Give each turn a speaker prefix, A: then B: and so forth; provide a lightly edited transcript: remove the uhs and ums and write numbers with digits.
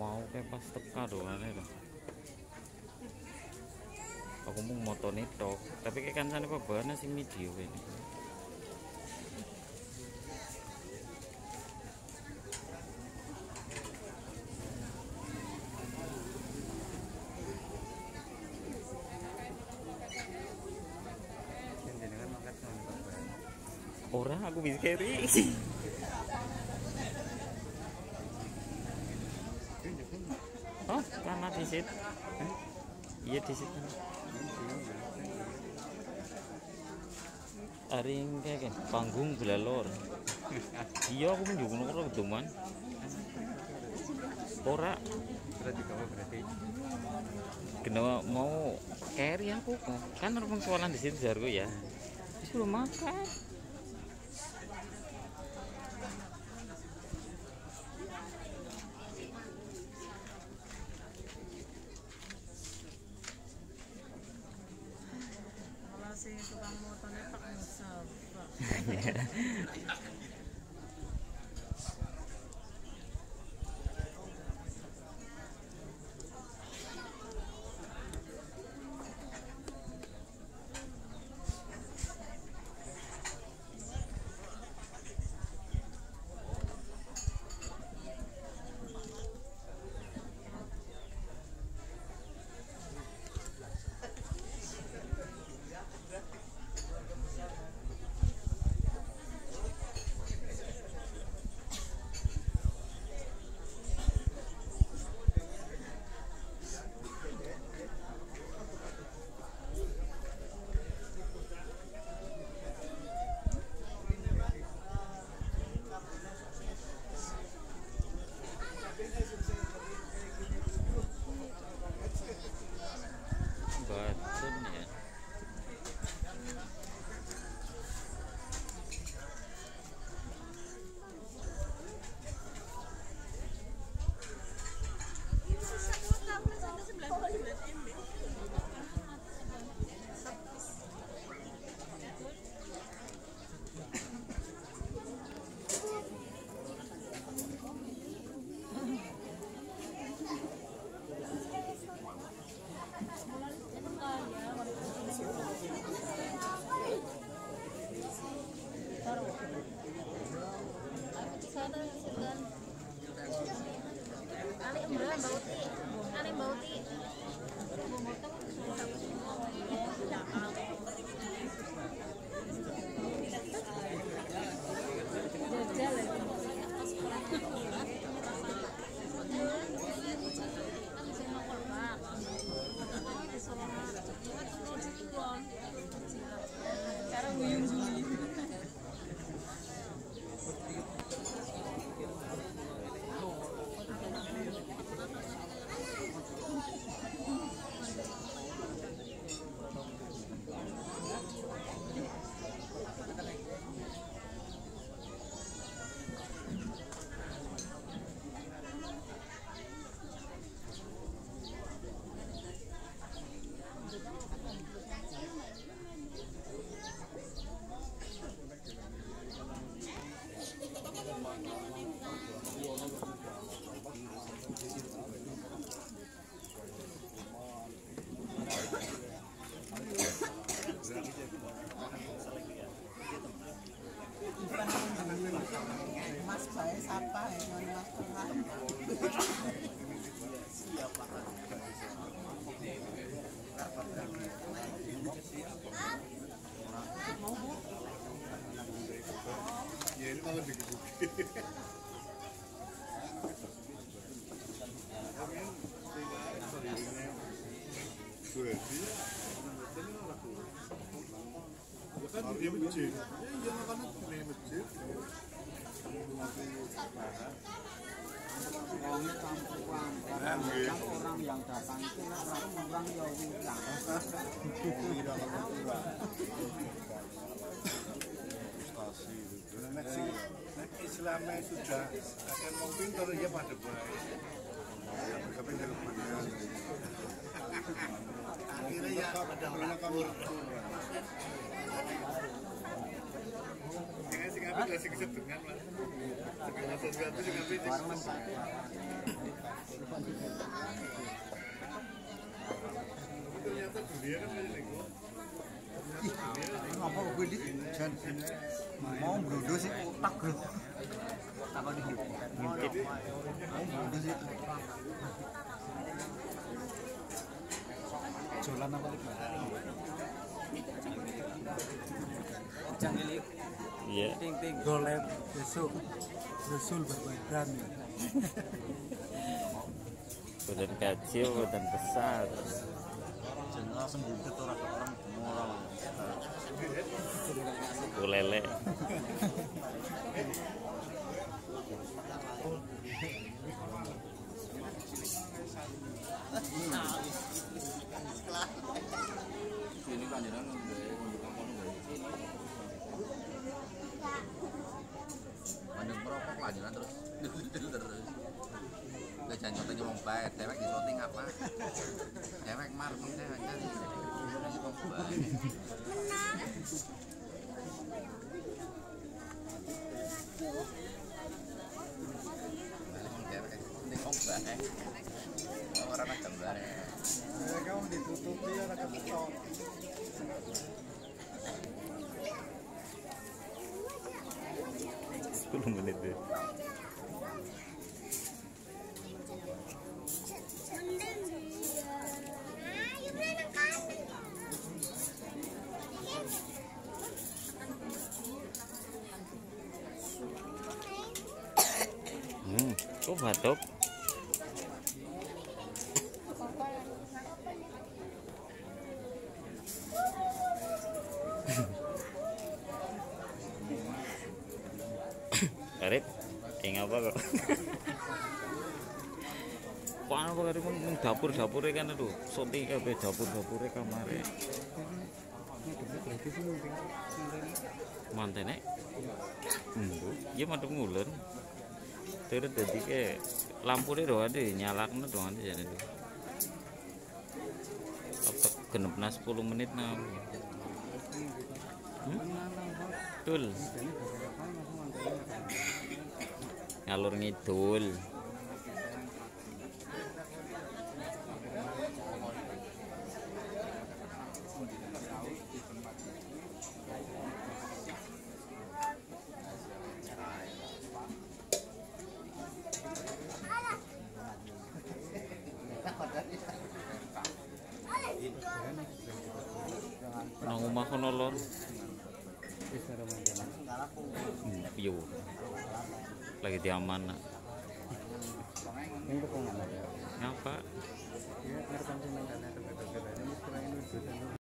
A: mau kayak pas teka doang loh. Aku mau moto tok, tapi kayak kan sana bahannya sih video ini. Orang aku bisa carry. Oh, karena di situ. Iya di situ. Aring kayak panggung belalor. Iya aku menjunjung orang teman. Ora. Berarti. Kenapa mau carry aku kan orang soalan di situ jargo ya. Disuruh makan.
B: Si tukang motornya tak musafah.
A: Batun ya.
B: Mas bae sapa ya Mas Tengah.
C: Ya ini malah begitu. Ya kan di masjid. Ya makanan di masjid.
D: Orang yang datang itu orang yang utang.
C: Islamnya sudah akan mau pintar ya pada baik. Akhirnya ya pada orang Jangan sing apik lah sing kesedengan lah. Segala sesuatu sing apik. Ternyata dunia kan macam itu.
D: Ngapa gue di jan mau brodo sih otak bro. Takon iki.
A: Ngintip.
D: Mau brodo sih. Jualan apa lagi? Jangan lihat.
A: Iya.
D: Ting golep besok. Rasul berbadan.
A: Badan kecil, badan besar.
D: Jangan langsung buntet orang moral.
A: Ulele.
D: Ini kan jenengan ngunduh kono Bandung merokok lah jenengan terus. Gak jangan contohnya ngomong baik, dewek di syuting apa? Dewek marmong dewek kan. Ngomong baik. Orang nak gambar ya.
C: Kamu ditutupi ya ada kebetulan.
A: 10 menit deh. Kok batuk? Arif, apa kok? Kok apa kari pun dapur-dapurnya kan itu, syuting kabeh dapur-dapurnya kamare. Mantene? Iya madhep ngulon. Terus tadi ke lampunya doang deh, nyalaknya doang deh jadi tuh. Apa genepna 10 menit nah. Betul. Ngalur ngidul. Nang omah kono lor. Yo. Lagi diaman. Ngapa?